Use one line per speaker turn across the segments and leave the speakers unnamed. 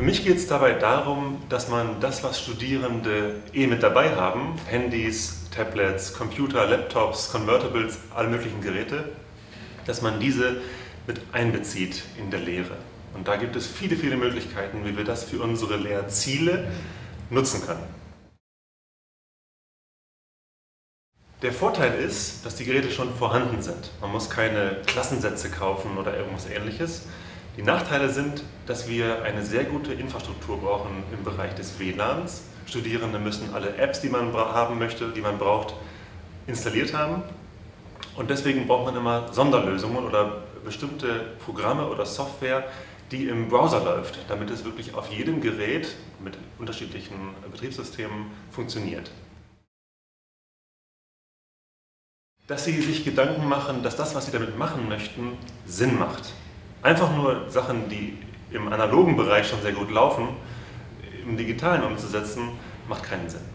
Für mich geht es dabei darum, dass man das, was Studierende mit dabei haben, Handys, Tablets, Computer, Laptops, Convertibles, alle möglichen Geräte, dass man diese mit einbezieht in der Lehre. Und da gibt es viele, viele Möglichkeiten, wie wir das für unsere Lehrziele nutzen können. Der Vorteil ist, dass die Geräte schon vorhanden sind. Man muss keine Klassensätze kaufen oder irgendwas Ähnliches. Die Nachteile sind, dass wir eine sehr gute Infrastruktur brauchen im Bereich des WLANs. Studierende müssen alle Apps, die man haben möchte, die man braucht, installiert haben. Und deswegen braucht man immer Sonderlösungen oder bestimmte Programme oder Software, die im Browser läuft, damit es wirklich auf jedem Gerät mit unterschiedlichen Betriebssystemen funktioniert. Dass Sie sich Gedanken machen, dass das, was Sie damit machen möchten, Sinn macht. Einfach nur Sachen, die im analogen Bereich schon sehr gut laufen, im digitalen umzusetzen, macht keinen Sinn.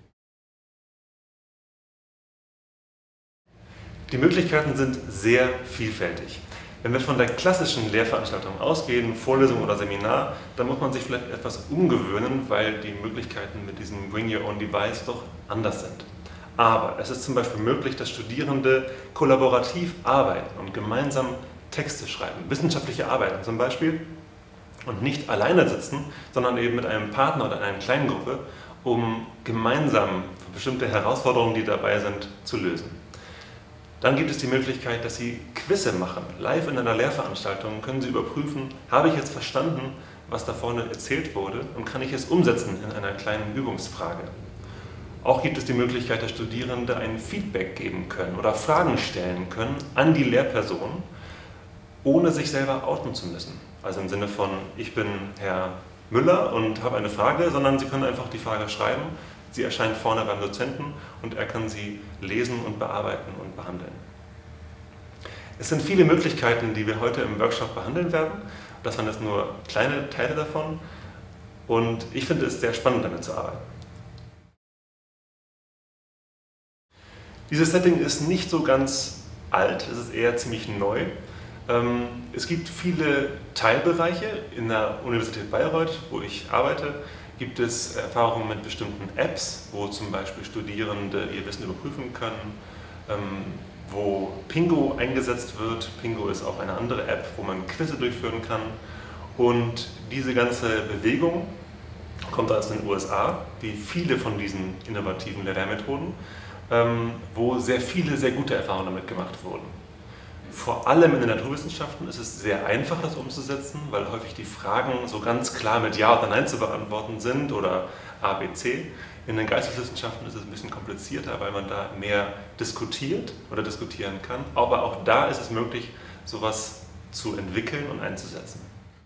Die Möglichkeiten sind sehr vielfältig. Wenn wir von der klassischen Lehrveranstaltung ausgehen, Vorlesung oder Seminar, dann muss man sich vielleicht etwas umgewöhnen, weil die Möglichkeiten mit diesem Bring Your Own Device doch anders sind. Aber es ist zum Beispiel möglich, dass Studierende kollaborativ arbeiten und gemeinsam Texte schreiben, wissenschaftliche Arbeiten zum Beispiel, und nicht alleine sitzen, sondern eben mit einem Partner oder einer kleinen Gruppe, um gemeinsam bestimmte Herausforderungen, die dabei sind, zu lösen. Dann gibt es die Möglichkeit, dass Sie Quizze machen. Live in einer Lehrveranstaltung können Sie überprüfen, habe ich jetzt verstanden, was da vorne erzählt wurde, und kann ich es umsetzen in einer kleinen Übungsfrage. Auch gibt es die Möglichkeit, dass Studierende ein Feedback geben können oder Fragen stellen können an die Lehrperson, ohne sich selber outen zu müssen. Also im Sinne von, ich bin Herr Müller und habe eine Frage, sondern Sie können einfach die Frage schreiben. Sie erscheint vorne beim Dozenten und er kann sie lesen und bearbeiten und behandeln. Es sind viele Möglichkeiten, die wir heute im Workshop behandeln werden. Das waren jetzt nur kleine Teile davon und ich finde es sehr spannend, damit zu arbeiten. Dieses Setting ist nicht so ganz alt, es ist eher ziemlich neu. Es gibt viele Teilbereiche. In der Universität Bayreuth, wo ich arbeite, gibt es Erfahrungen mit bestimmten Apps, wo zum Beispiel Studierende ihr Wissen überprüfen können, wo Pingo eingesetzt wird. Pingo ist auch eine andere App, wo man Quizze durchführen kann. Und diese ganze Bewegung kommt aus den USA, wie viele von diesen innovativen Lehrmethoden, wo sehr viele sehr gute Erfahrungen damit gemacht wurden. Vor allem in den Naturwissenschaften ist es sehr einfach, das umzusetzen, weil häufig die Fragen so ganz klar mit Ja oder Nein zu beantworten sind oder A, B, C. In den Geisteswissenschaften ist es ein bisschen komplizierter, weil man da mehr diskutiert oder diskutieren kann. Aber auch da ist es möglich, sowas zu entwickeln und einzusetzen.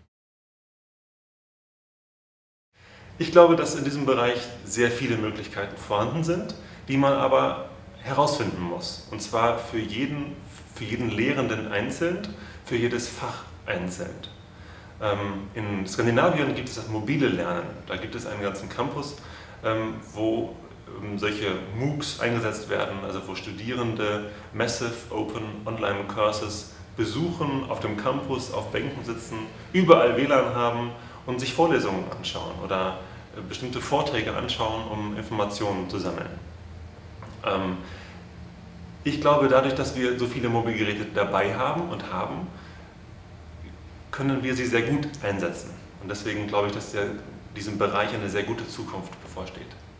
Ich glaube, dass in diesem Bereich sehr viele Möglichkeiten vorhanden sind, die man aber herausfinden muss. Und zwar für jeden Lehrenden einzeln, für jedes Fach einzeln. In Skandinavien gibt es das mobile Lernen. Da gibt es einen ganzen Campus, wo solche MOOCs eingesetzt werden, also wo Studierende Massive Open Online Courses besuchen, auf dem Campus, auf Bänken sitzen, überall WLAN haben und sich Vorlesungen anschauen oder bestimmte Vorträge anschauen, um Informationen zu sammeln. Ich glaube, dadurch, dass wir so viele Mobilgeräte dabei haben, können wir sie sehr gut einsetzen. Und deswegen glaube ich, dass diesem Bereich eine sehr gute Zukunft bevorsteht.